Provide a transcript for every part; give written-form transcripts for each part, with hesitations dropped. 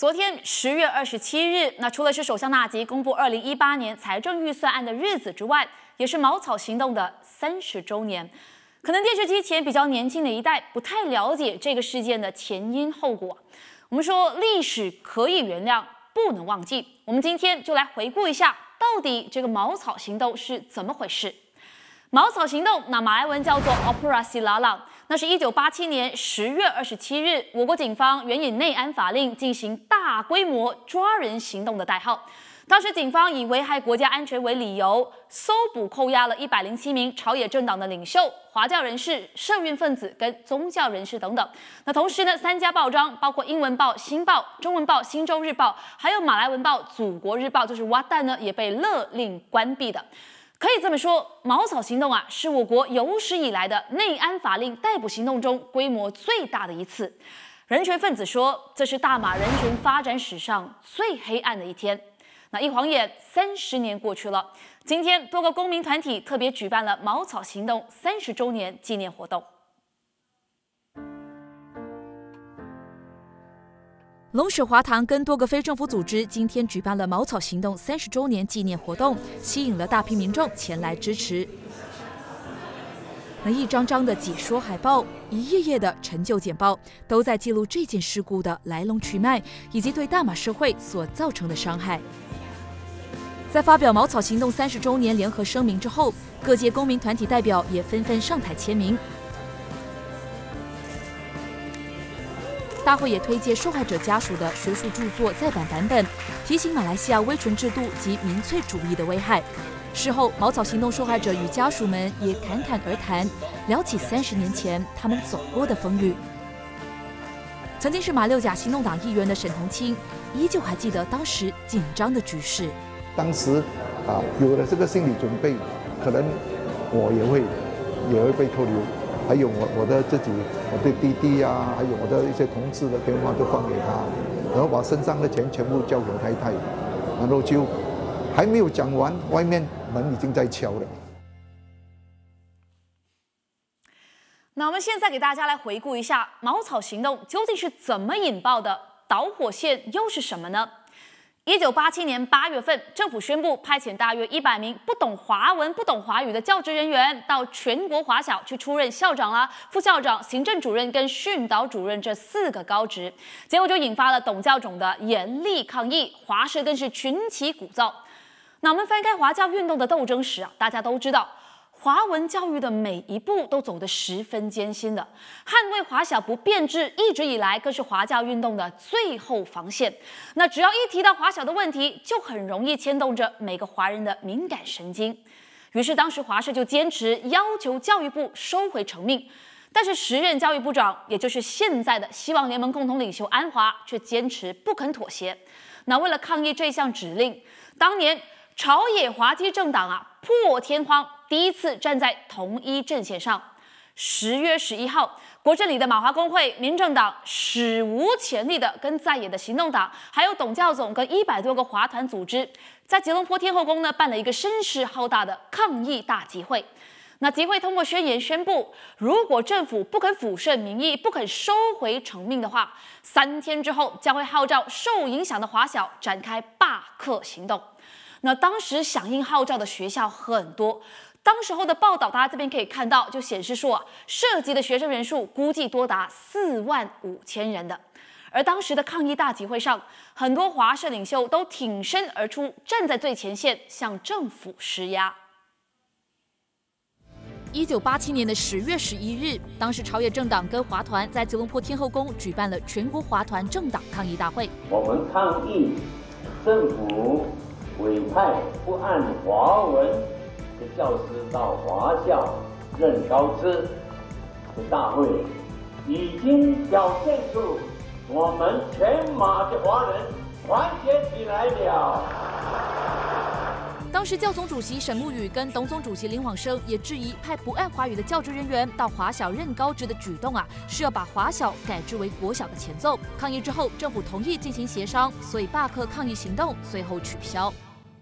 昨天10月27日，那除了是首相纳吉公布2018年财政预算案的日子之外，也是茅草行动的30周年。可能电视机前比较年轻的一代不太了解这个事件的前因后果。我们说历史可以原谅，不能忘记。我们今天就来回顾一下，到底这个茅草行动是怎么回事。茅草行动，那马来文叫做 Operasi Lalang， 那是1987年10月27日，我国警方援引内安法令进行大规模抓人行动的代号。当时警方以危害国家安全为理由，搜捕扣押了107名朝野政党的领袖、华教人士、社运分子跟宗教人士等等。那同时呢，3家报章包括英文报《新报》、中文报《新洲日报》，还有马来文报《祖国日报》，就是哇旦呢，也被勒令关闭的。可以这么说，茅草行动是我国有史以来的内安法令逮捕行动中规模最大的一次。人权分子说，这是大马人权发展史上最黑暗的一天。那一晃眼30年过去了，今天多个公民团体特别举办了茅草行动30周年纪念活动。 龙水华堂跟多个非政府组织今天举办了茅草行动30周年纪念活动，吸引了大批民众前来支持。那一张张的解说海报，一页页的陈旧简报，都在记录这件事故的来龙去脉，以及对大马社会所造成的伤害。在发表茅草行动30周年联合声明之后，各界公民团体代表也纷纷上台签名。大会也推介受害者家属的学术著作再版版本，提醒马来西亚威权制度及民粹主义的危害。事后，茅草行动受害者与家属们也侃侃而谈，聊起30年前他们走过的风雨。曾经是马六甲行动党议员的沈同清，依旧还记得当时紧张的局势。 当时有了这个心理准备，可能我也会被扣留。还有我的弟弟还有我的一些同事的电话都放给他，然后把身上的钱全部交给太太，然后就还没有讲完，外面门已经在敲了。 那我们现在给大家来回顾一下茅草行动究竟是怎么引爆的，导火线又是什么呢？1987年8月份，政府宣布派遣大约100名不懂华文、不懂华语的教职人员到全国华小去出任校长啦、副校长、行政主任跟训导主任这4个高职，结果就引发了董教总的严厉抗议，华社更是群起鼓噪。那我们翻开华教运动的斗争史大家都知道，华文教育的每一步都走得十分艰辛的，捍卫华小不变质，一直以来更是华教运动的最后防线。那只要一提到华小的问题，就很容易牵动着每个华人的敏感神经。于是当时华社就坚持要求教育部收回成命，但是时任教育部长，也就是现在的希望联盟共同领袖安华，却坚持不肯妥协。那为了抗议这项指令，当年朝野华基政党破天荒第一次站在同一阵线上。10月11号，国政里的马华工会、民政党史无前例的跟在野的行动党，还有董教总跟100多个华团组织，在吉隆坡天后宫办了一个声势浩大的抗议大集会。那集会通过宣言宣布，如果政府不肯俯顺民意，不肯收回成命的话，3天之后将会号召受影响的华小展开罢课行动。那当时响应号召的学校很多，当时候的报道大家这边可以看到，就显示说涉及的学生人数估计多达45000人的。而当时的抗议大集会上，很多华社领袖都挺身而出，站在最前线向政府施压。 1987年的10月11日，当时朝野政党跟华团在吉隆坡天后宫举办了全国华团政党抗议大会。 我们抗议政府委派不按华文的教师到华校任高知的大会，已经表现出我们全马的华人团结起来了。 当时教总主席沈慕宇跟董总主席林晃生也质疑派不按华语的教职人员到华小任高职的举动是要把华小改制为国小的前奏。抗议之后，政府同意进行协商，所以罢课抗议行动最后取消。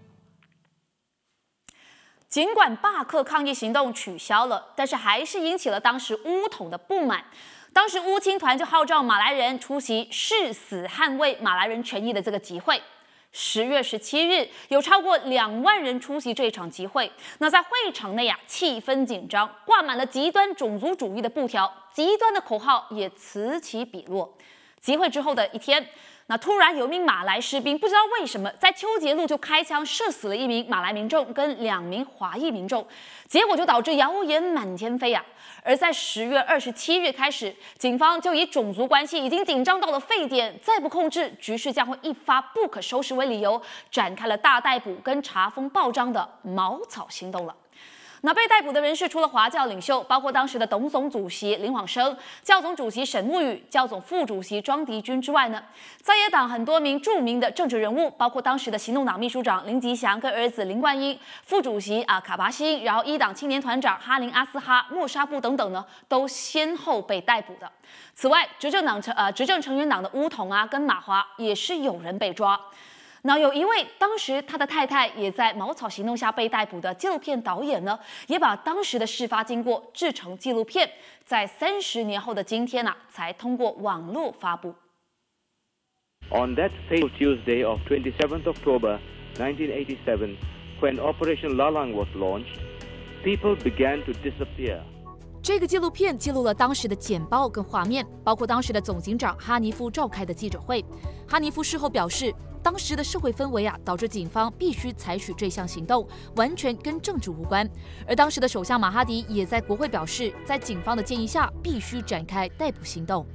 尽管罢课抗议行动取消了，但是还是引起了当时巫统的不满。 当时乌青团就号召马来人出席誓死捍卫马来人权益的这个集会。10月17日，有超过2万人出席这一场集会。那在会场内气氛紧张，挂满了极端种族主义的布条，极端的口号也此起彼落。集会之后的一天，那突然有一名马来士兵不知道为什么在邱节路就开枪射死了1名马来民众跟2名华裔民众，结果就导致谣言满天飞啊。而在10月27日开始，警方就以种族关系已经紧张到了沸点，再不控制，局势将会一发不可收拾为理由，展开了大逮捕跟查封报章的茅草行动了。那被逮捕的人士除了华教领袖，包括当时的董总主席林晃生、教总主席沈慕宇、教总副主席庄迪军之外呢，在野党很多名著名的政治人物，包括当时的行动党秘书长林吉祥跟儿子林冠英、副主席卡巴辛，然后一党青年团长哈林阿斯哈、莫沙布等等呢，都先后被逮捕的。此外，执政成员党的巫统跟马华也是有人被抓。那有一位当时他的太太也在茅草行动下被逮捕的纪录片导演呢，也把当时的事发经过制成纪录片，在30年后的今天才通过网络发布。 On that fateful Tuesday of 27th October 1987, when Operation Lalang was launched, people began to disappear. 这个纪录片记录了当时的简报跟画面，包括当时的总警长哈尼夫召开的记者会。哈尼夫事后表示，当时的社会氛围导致警方必须采取这项行动，完全跟政治无关。而当时的首相马哈迪也在国会表示，在警方的建议下，必须展开逮捕行动。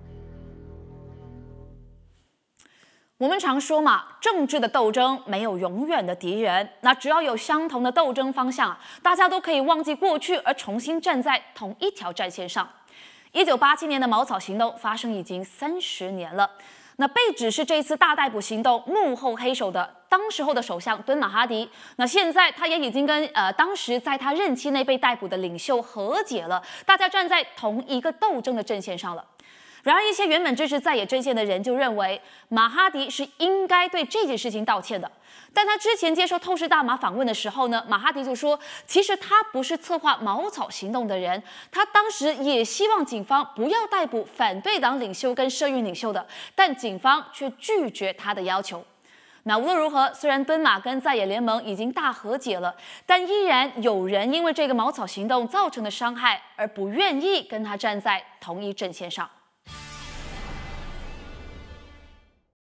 我们常说嘛，政治的斗争没有永远的敌人，那只要有相同的斗争方向，大家都可以忘记过去，而重新站在同一条战线上。1987年的茅草行动发生已经30年了。那被指是这次大逮捕行动幕后黑手的当时候的首相敦马哈迪，那现在他也已经跟当时在他任期内被逮捕的领袖和解了，大家站在同一个斗争的阵线上了。然而，一些原本支持在野阵线的人就认为马哈迪是应该对这件事情道歉的。但他之前接受透视大马访问的时候呢，马哈迪就说，其实他不是策划茅草行动的人，他当时也希望警方不要逮捕反对党领袖跟社运领袖的，但警方却拒绝他的要求。那无论如何，虽然敦马跟在野联盟已经大和解了，但依然有人因为这个茅草行动造成的伤害而不愿意跟他站在同一阵线上。